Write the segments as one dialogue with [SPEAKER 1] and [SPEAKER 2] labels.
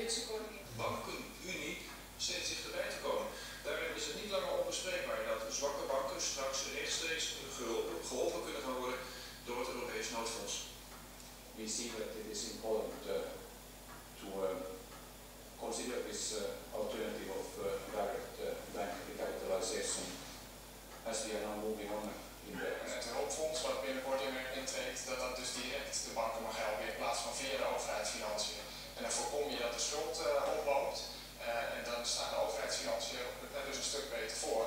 [SPEAKER 1] bankenunie steeds dichterbij te komen. Daarin is het niet langer onbespreekbaar dat zwakke banken straks rechtstreeks geholpen kunnen gaan worden door het Europees noodfonds.
[SPEAKER 2] We see that it is important to consider this alternative of direct bank recapitalization as we are now moving on in the...
[SPEAKER 3] Het hulpfonds wat binnenkort intreedt, dat dus direct de banken mag helpen in plaats van via de overheidsfinanciën. En dan voorkom je dat de schuld oploopt en dan staan de overheidsfinanciën dus een stuk beter voor.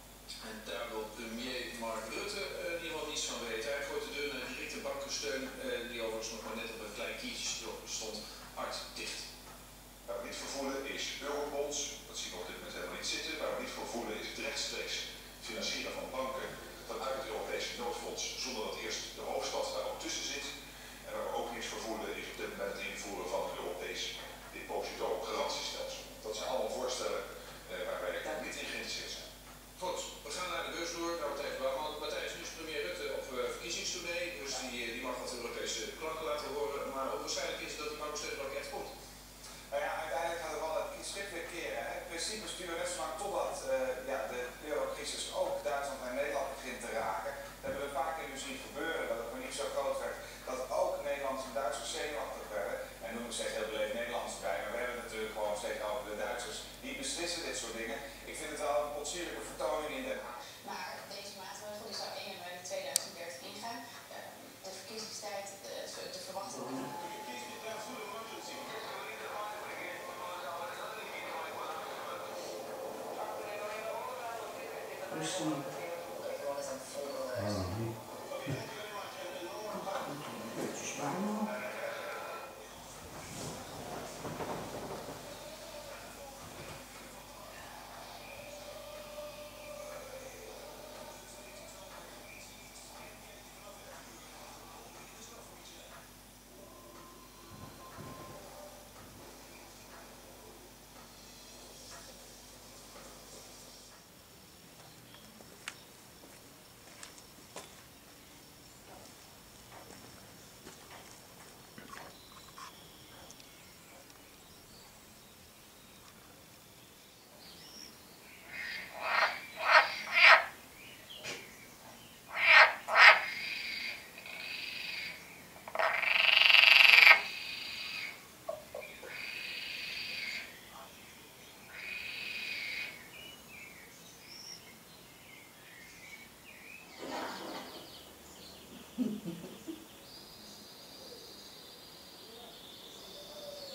[SPEAKER 1] En daar wil premier Mark Rutte in ieder geval niets van weten. Hij gooit de deur naar directe bankensteun, die overigens nog maar net op een klein kiertje stond, hard dicht.
[SPEAKER 4] Waar we niet voor voelen is eurobonds, dat zien we op dit moment helemaal niet zitten. Waar we niet voor voelen is het rechtstreeks financieren van banken vanuit het Europese noodfonds, zonder dat eerst de hoofdstad daar ook tussen zit. En waar we ook niks voor voelen is op dit moment het invoeren van een Europees depositogarantiestelsel. Dat zijn allemaal voorstellen waar wij niet in geïnteresseerd zijn.
[SPEAKER 1] Goed, we gaan naar de beursvloer. Matthijs nu is premier Rutte op verkiezingstournee, dus die mag wat Europese klanken laten horen. Maar ook waarschijnlijk is dat die bankensteunpakket komt.
[SPEAKER 5] Nou ja, uiteindelijk gaat het wel het schip weer keren. Het principe sturen net zolang totdat de eurocrisis ook Duitsland en Nederland begint te raken. Dat hebben we een paar keer nu zien gebeuren, dat het nog niet zo groot werd, dat ook Nederlandse en Duitsers zenuwachtig werden. En noem ik steeds heel beleefd Nederlands bij, maar we hebben het natuurlijk gewoon steeds over de Duitsers. Die beslissen dit soort dingen. Ik vind het wel een potsierlijke vertoning in Den Haag.
[SPEAKER 6] Maar deze maatregel die zou 1 januari 2030 ingaan. De verkiezingstijd, de verwachting.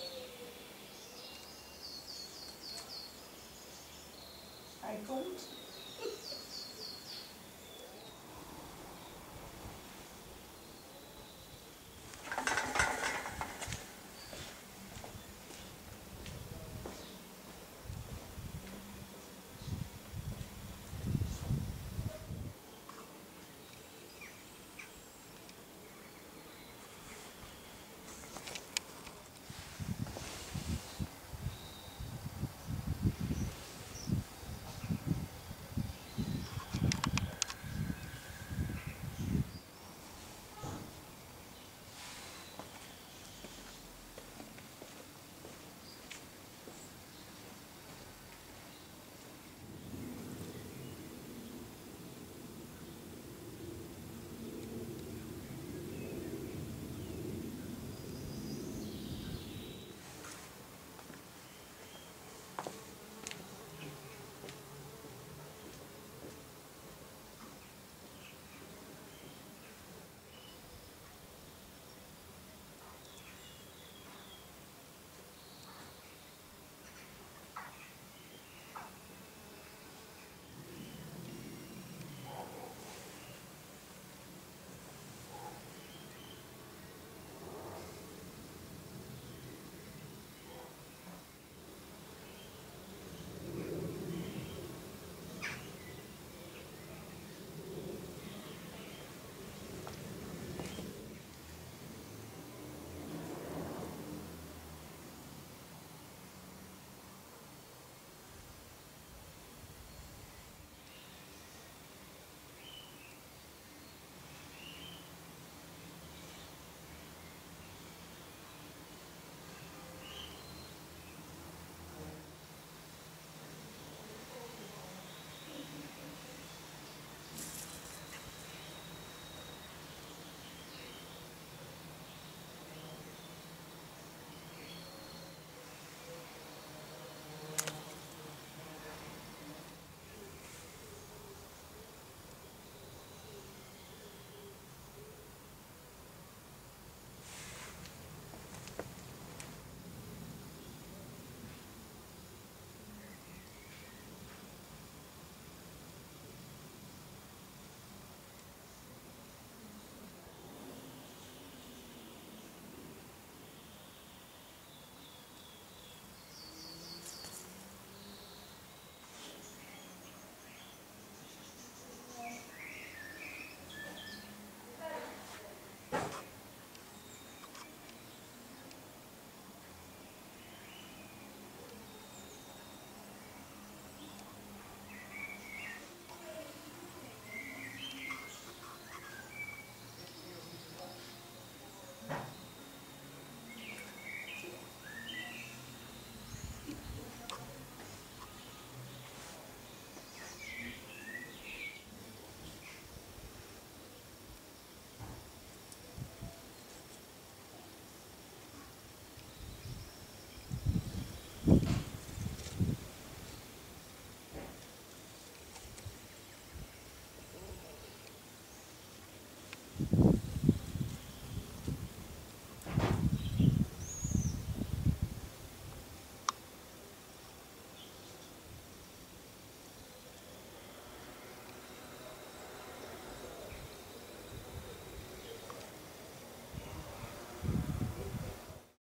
[SPEAKER 7] Hij komt.